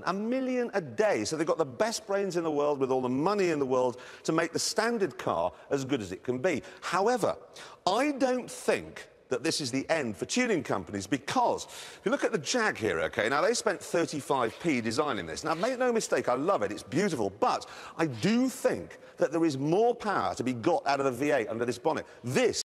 1 million a day. So they've got the best brains in the world with all the money in the world to make the standard car as good as it can be. However, I don't think that this is the end for tuning companies, because if you look at the Jag here, OK, now they spent 35p designing this. Now, make no mistake, I love it, it's beautiful, but I do think that there is more power to be got out of the V8 under this bonnet. This